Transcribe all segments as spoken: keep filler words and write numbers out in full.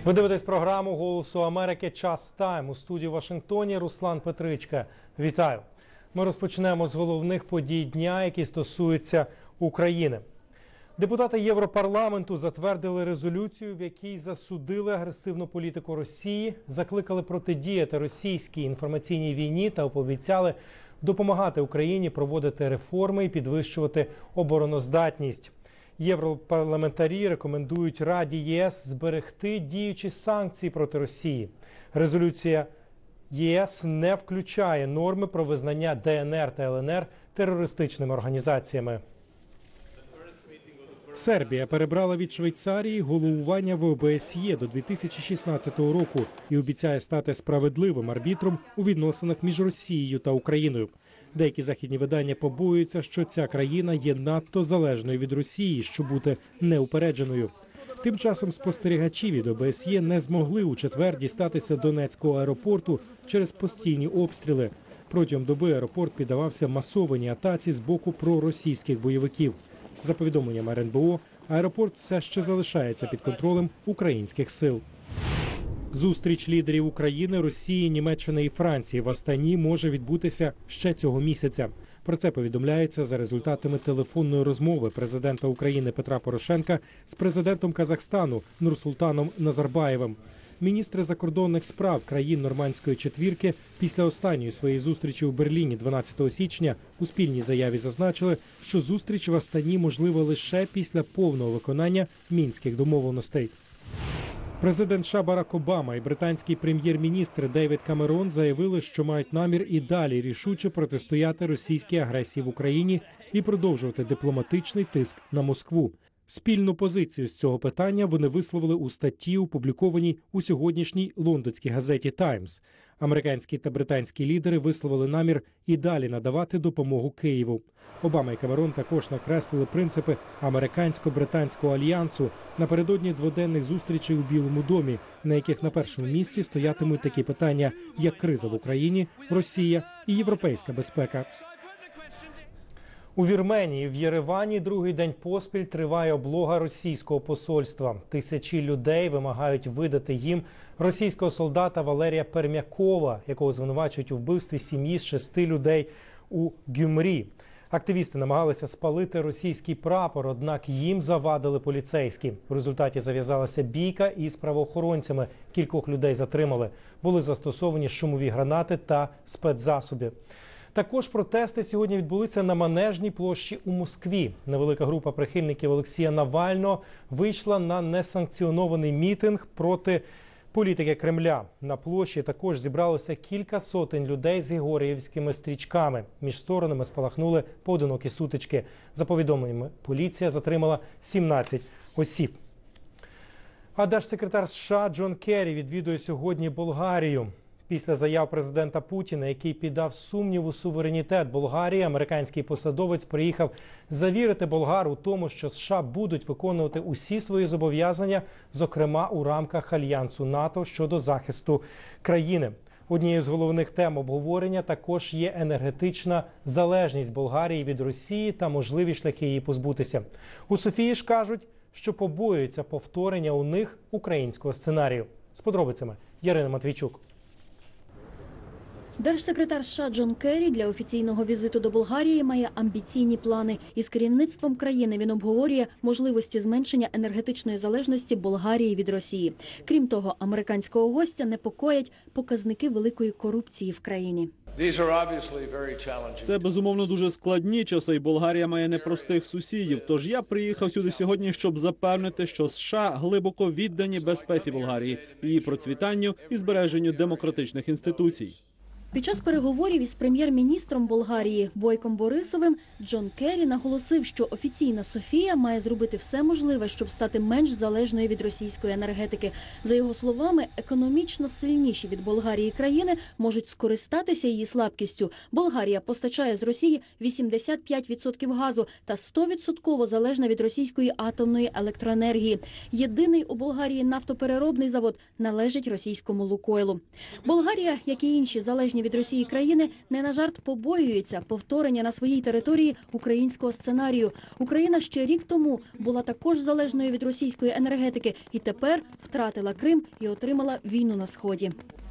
Ви дивитесь програму «Голосу Америки. Час тайм». У студії в Вашингтоні Руслан Петричка. Вітаю. Ми розпочнемо з головних подій дня, які стосуються України. Депутати Європарламенту затвердили резолюцію, в якій засудили агресивну політику Росії, закликали протидіяти російській інформаційній війні та пообіцяли допомагати Україні проводити реформи і підвищувати обороноздатність. Європарламентарі рекомендують Раді ЄС зберегти діючі санкції проти Росії. Резолюція ЄС не включає норми про визнання ДНР та ЛНР терористичними організаціями. Сербія перебрала від Швейцарії головування в О Б С Є до дві тисячі шістнадцятого року і обіцяє стати справедливим арбітром у відносинах між Росією та Україною. Деякі західні видання побоюються, що ця країна є надто залежною від Росії, щоб бути неупередженою. Тим часом спостерігачі від О Б С Є не змогли у четвер дістатися Донецького аеропорту через постійні обстріли. Протягом доби аеропорт піддавався масованій атаці з боку проросійських бойовиків. За повідомленням Ер Ен Бе О, аеропорт все ще залишається під контролем українських сил. Зустріч лідерів України, Росії, Німеччини і Франції в Астані може відбутися ще цього місяця. Про це повідомляється за результатами телефонної розмови президента України Петра Порошенка з президентом Казахстану Нурсултаном Назарбаєвим. Міністри закордонних справ країн Нормандської четвірки після останньої своєї зустрічі у Берліні дванадцятого січня у спільній заяві зазначили, що зустріч в Астані можлива лише після повного виконання мінських домовленостей. Президент США Барак Обама і британський прем'єр-міністр Девід Камерон заявили, що мають намір і далі рішуче протистояти російській агресії в Україні і продовжувати дипломатичний тиск на Москву. Спільну позицію з цього питання вони висловили у статті, опублікованій у сьогоднішній лондонській газеті «Таймс». Американські та британські лідери висловили намір і далі надавати допомогу Києву. Обама і Камерон також накреслили принципи американсько-британського альянсу напередодні дводенних зустрічей у Білому домі, на яких на першому місці стоятимуть такі питання, як криза в Україні, Росія і європейська безпека. У Вірменії в Єревані другий день поспіль триває облога російського посольства. Тисячі людей вимагають видати їм російського солдата Валерія Пермякова, якого звинувачують у вбивстві сім'ї з шести людей у Гюмрі. Активісти намагалися спалити російський прапор, однак їм завадили поліцейські. В результаті зав'язалася бійка із правоохоронцями. Кількох людей затримали. Були застосовані шумові гранати та спецзасоби. Також протести сьогодні відбулися на Манежній площі у Москві. Невелика група прихильників Олексія Навального вийшла на несанкціонований мітинг проти політики Кремля. На площі також зібралося кілька сотень людей з георгіївськими стрічками. Між сторонами спалахнули поодинокі сутички. За повідомленнями, поліція затримала сімнадцять осіб. А держсекретар США Джон Керрі відвідує сьогодні Болгарію. Після заяв президента Путіна, який піддав сумніву суверенітет Болгарії, американський посадовець приїхав завірити болгар у тому, що США будуть виконувати усі свої зобов'язання, зокрема у рамках Альянсу НАТО щодо захисту країни. Однією з головних тем обговорення також є енергетична залежність Болгарії від Росії та можливі шляхи її позбутися. У Софії ж кажуть, що побоюються повторення у них українського сценарію. З подробицями Ярина Матвійчук. Держсекретар США Джон Керрі для офіційного візиту до Болгарії має амбіційні плани. Із керівництвом країни він обговорює можливості зменшення енергетичної залежності Болгарії від Росії. Крім того, американського гостя непокоять показники великої корупції в країні. Це, безумовно, дуже складні часи, і Болгарія має непростих сусідів. Тож я приїхав сюди сьогодні, щоб запевнити, що США глибоко віддані безпеці Болгарії, її процвітанню і збереженню демократичних інституцій. Під час переговорів із прем'єр-міністром Болгарії Бойком Борисовим Джон Керрі наголосив, що офіційна Софія має зробити все можливе, щоб стати менш залежною від російської енергетики. За його словами, економічно сильніші від Болгарії країни можуть скористатися її слабкістю. Болгарія постачає з Росії вісімдесят п'ять відсотків газу та сто відсотків залежна від російської атомної електроенергії. Єдиний у Болгарії нафтопереробний завод належить російському «Лукойлу». Болгарія, як і інші залежні від від Росії країни не на жарт побоюється повторення на своїй території українського сценарію. Україна ще рік тому була також залежною від російської енергетики і тепер втратила Крим і отримала війну на Сході.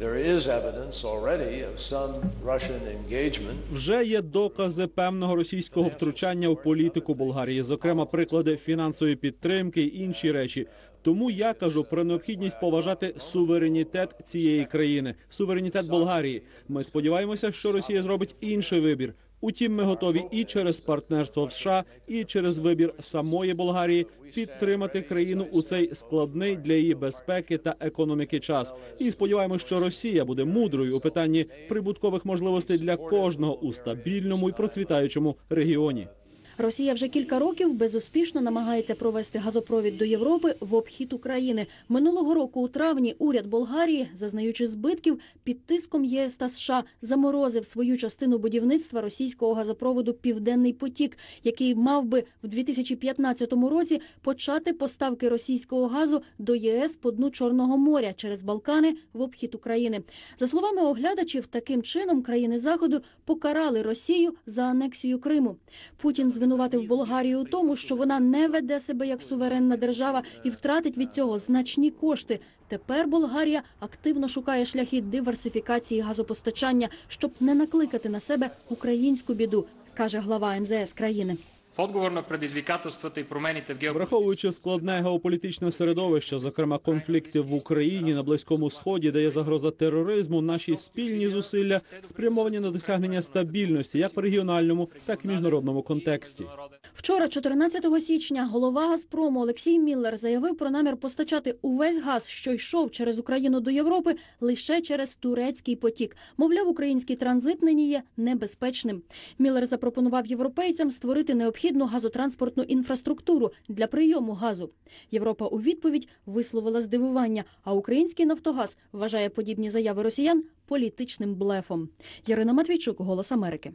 Вже є докази певного російського втручання у політику Болгарії, зокрема приклади фінансової підтримки і інші речі. Тому я кажу про необхідність поважати суверенітет цієї країни, суверенітет Болгарії. Ми сподіваємося, що Росія зробить інший вибір. Утім, ми готові і через партнерство в США, і через вибір самої Болгарії підтримати країну у цей складний для її безпеки та економіки час. І сподіваємося, що Росія буде мудрою у питанні прибуткових можливостей для кожного у стабільному і процвітаючому регіоні. Росія вже кілька років безуспішно намагається провести газопровід до Європи в обхід України. Минулого року у травні уряд Болгарії, зазнаючи збитків, під тиском ЄС та США заморозив свою частину будівництва російського газопроводу «Південний потік», який мав би в дві тисячі п'ятнадцятому році почати поставки російського газу до ЄС по дну Чорного моря через Балкани в обхід України. За словами оглядачів, таким чином країни Заходу покарали Росію за анексію Криму. Путін звинуватив Болгарію у тому, що вона не веде себе як суверенна держава і втратить від цього значні кошти. Тепер Болгарія активно шукає шляхи диверсифікації газопостачання, щоб не накликати на себе українську біду, каже глава ем зе ес країни. Враховуючи складне геополітичне середовище, зокрема конфлікти в Україні, на Близькому Сході, де є загроза тероризму, наші спільні зусилля спрямовані на досягнення стабільності як в регіональному, так і міжнародному контексті. Вчора, чотирнадцятого січня, голова «Газпрому» Олексій Міллер заявив про намір постачати увесь газ, що йшов через Україну до Європи, лише через турецький потік. Мовляв, український транзит нині є небезпечним. Міллер запропонував європейцям створити необхідну газотранспортну інфраструктуру для прийому газу. Європа у відповідь висловила здивування, а український «Нафтогаз» вважає подібні заяви росіян політичним блефом. Ярина Матвійчук, «Голос Америки».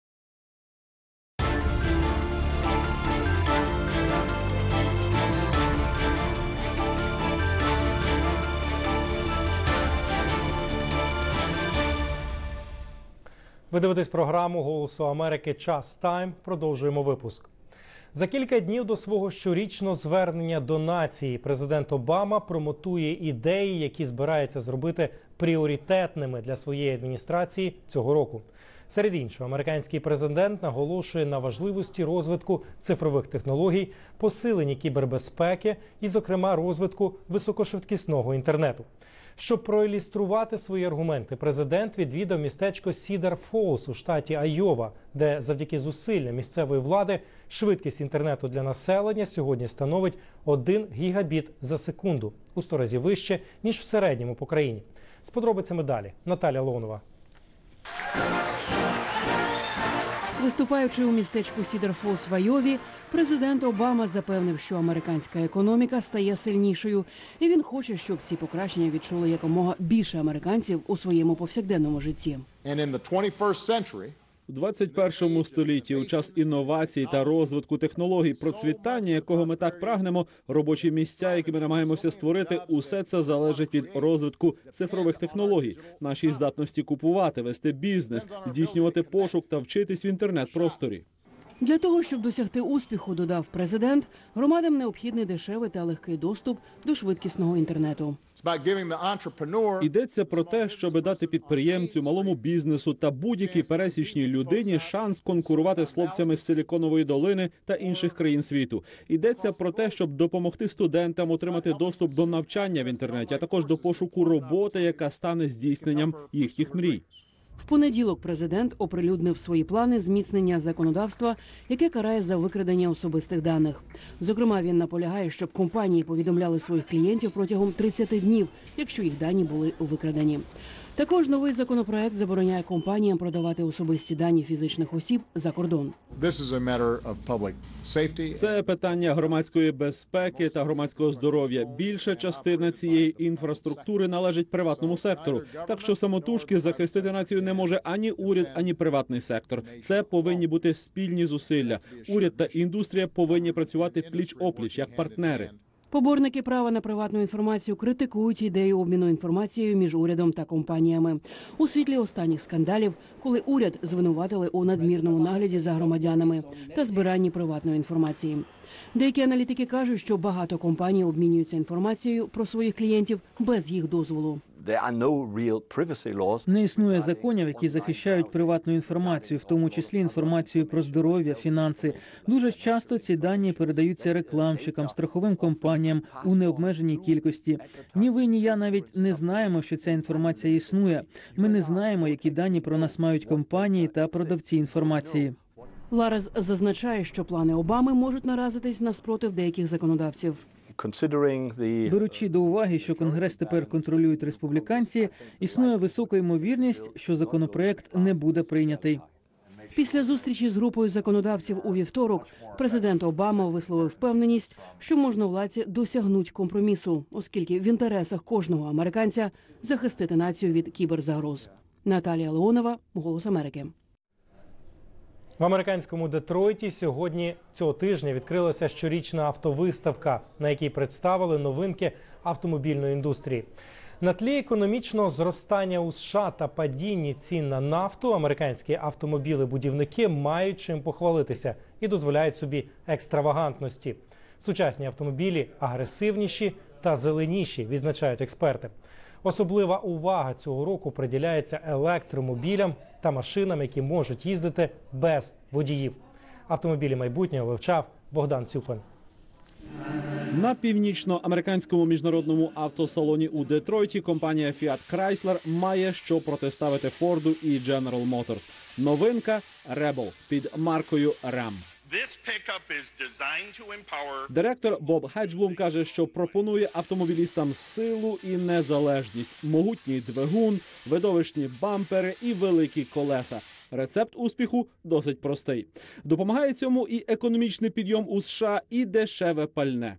Ви дивитесь програму «Голосу Америки. Час Тайм». Продовжуємо випуск. За кілька днів до свого щорічного звернення до нації президент Обама промотує ідеї, які збирається зробити пріоритетними для своєї адміністрації цього року. Серед іншого, американський президент наголошує на важливості розвитку цифрових технологій, посиленні кібербезпеки і, зокрема, розвитку високошвидкісного інтернету. Щоб проілюструвати свої аргументи, президент відвідав містечко Сідар Фолс у штаті Айова, де завдяки зусиллям місцевої влади швидкість інтернету для населення сьогодні становить один гігабіт за секунду, у сто разів вище, ніж в середньому по країні. З подробицями далі. Наталя Леонова. Виступаючи у містечку Сідер-Фолс в Айові, президент Обама запевнив, що американська економіка стає сильнішою, і він хоче, щоб ці покращення відчули якомога більше американців у своєму повсякденному житті. У двадцять першому столітті, у час інновацій та розвитку технологій, процвітання, якого ми так прагнемо, робочі місця, які ми намагаємося створити, усе це залежить від розвитку цифрових технологій, нашій здатності купувати, вести бізнес, здійснювати пошук та вчитись в інтернет-просторі. Для того, щоб досягти успіху, додав президент, громадам необхідний дешевий та легкий доступ до швидкісного інтернету. Йдеться про те, щоб дати підприємцю, малому бізнесу та будь-якій пересічній людині шанс конкурувати з хлопцями з Силіконової долини та інших країн світу. Йдеться про те, щоб допомогти студентам отримати доступ до навчання в інтернеті, а також до пошуку роботи, яка стане здійсненням їхніх мрій. В понеділок президент оприлюднив свої плани зміцнення законодавства, яке карає за викрадення особистих даних. Зокрема, він наполягає, щоб компанії повідомляли своїх клієнтів протягом тридцяти днів, якщо їх дані були викрадені. Також новий законопроект забороняє компаніям продавати особисті дані фізичних осіб за кордон. Це питання громадської безпеки та громадського здоров'я. Більша частина цієї інфраструктури належить приватному сектору. Так що самотужки захистити націю не може ані уряд, ані приватний сектор. Це повинні бути спільні зусилля. Уряд та індустрія повинні працювати пліч-опліч, як партнери. Поборники права на приватну інформацію критикують ідею обміну інформацією між урядом та компаніями. У світлі останніх скандалів, коли уряд звинуватили у надмірному нагляді за громадянами та збиранні приватної інформації. Деякі аналітики кажуть, що багато компаній обмінюються інформацією про своїх клієнтів без їх дозволу. Не існує законів, які захищають приватну інформацію, в тому числі інформацію про здоров'я, фінанси. Дуже часто ці дані передаються рекламщикам, страховим компаніям у необмеженій кількості. Ні ви, ні я навіть не знаємо, що ця інформація існує. Ми не знаємо, які дані про нас мають компанії та продавці інформації. Ларес зазначає, що плани Обами можуть наразитись на спротив деяких законодавців. Беручи до уваги, що Конгрес тепер контролюють республіканці, існує висока ймовірність, що законопроект не буде прийнятий. Після зустрічі з групою законодавців у вівторок президент Обама висловив впевненість, що можновладці досягнуть компромісу, оскільки в інтересах кожного американця захистити націю від кіберзагроз. Наталія Леонова, «Голос Америки». В американському Детройті сьогодні цього тижня відкрилася щорічна автовиставка, на якій представили новинки автомобільної індустрії. На тлі економічного зростання у США та падіння цін на нафту американські автомобіли-будівники мають чим похвалитися і дозволяють собі екстравагантності. Сучасні автомобілі агресивніші та зеленіші, відзначають експерти. Особлива увага цього року приділяється електромобілям та машинам, які можуть їздити без водіїв. Автомобілі майбутнього вивчав Богдан Цюпин. На північноамериканському міжнародному автосалоні у Детройті компанія Fiat Chrysler має що протиставити Форду і General Motors. Новинка Rebel під маркою Ram. Директор Боб Хеджблум каже, що пропонує автомобілістам силу і незалежність, могутній двигун, видовищні бампери і великі колеса. Рецепт успіху досить простий. Допомагає цьому і економічний підйом у США, і дешеве пальне.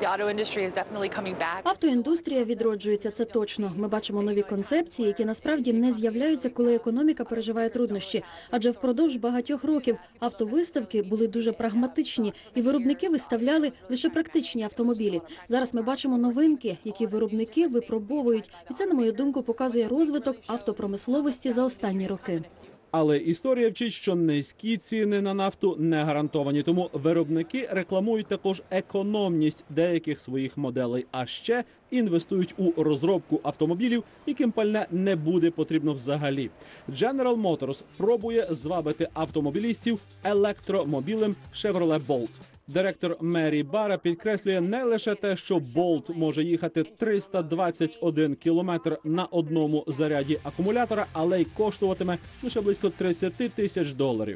Автоіндустрія відроджується, це точно. Ми бачимо нові концепції, які насправді не з'являються, коли економіка переживає труднощі. Адже впродовж багатьох років автовиставки були дуже прагматичні, і виробники виставляли лише практичні автомобілі. Зараз ми бачимо новинки, які виробники випробовують. І це, на мою думку, показує розвиток автопромисловості за останні роки. Але історія вчить, що низькі ціни на нафту не гарантовані, тому виробники рекламують також економність деяких своїх моделей, а ще інвестують у розробку автомобілів, яким пальне не буде потрібно взагалі. General Motors пробує звабити автомобілістів електромобілем Chevrolet Bolt. Директор Мері Бара підкреслює не лише те, що Bolt може їхати триста двадцять один кілометр на одному заряді акумулятора, але й коштуватиме лише близько тридцять тисяч доларів.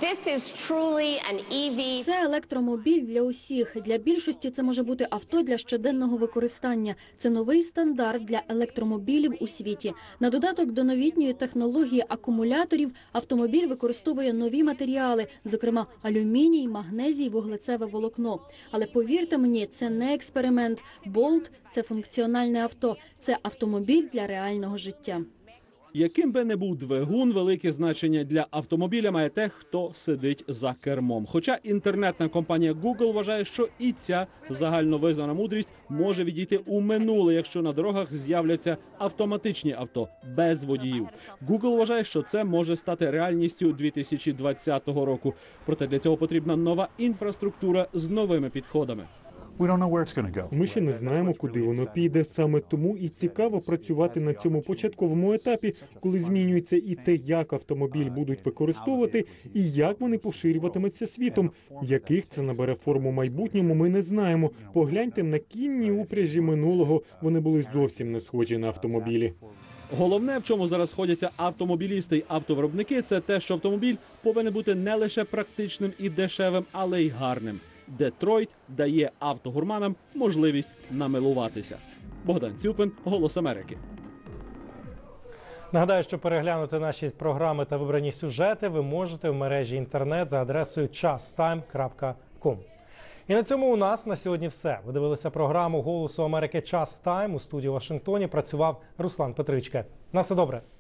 Це електромобіль для усіх. Для більшості це може бути авто для щоденного використання. Це новий стандарт для електромобілів у світі. На додаток до новітньої технології акумуляторів автомобіль використовує нові матеріали, зокрема алюміній, магнезій, вуглецеве волокно. Але повірте мені, це не експеримент. Bolt – це функціональне авто. Це автомобіль для реального життя. Яким би не був двигун, велике значення для автомобіля має те, хто сидить за кермом. Хоча інтернетна компанія Google вважає, що і ця загальновизнана мудрість може відійти у минуле, якщо на дорогах з'являться автоматичні авто без водіїв. Google вважає, що це може стати реальністю дві тисячі двадцятого року. Проте для цього потрібна нова інфраструктура з новими підходами. Ми ще не знаємо, куди воно піде. Саме тому і цікаво працювати на цьому початковому етапі, коли змінюється і те, як автомобіль будуть використовувати, і як вони поширюватимуться світом. Яких це набере форму майбутньому, ми не знаємо. Погляньте на кінні упряжі минулого. Вони були зовсім не схожі на автомобілі. Головне, в чому зараз сходяться автомобілісти й автовиробники, це те, що автомобіль повинен бути не лише практичним і дешевим, але й гарним. Детройт дає автогурманам можливість намилуватися. Богдан Цюпин, «Голос Америки». Нагадаю, що переглянути наші програми та вибрані сюжети ви можете в мережі інтернет за адресою час тайм крапка ком. І на цьому у нас на сьогодні все. Ви дивилися програму «Голосу Америки. Час Тайм». У студії у Вашингтоні працював Руслан Петричка. На все добре.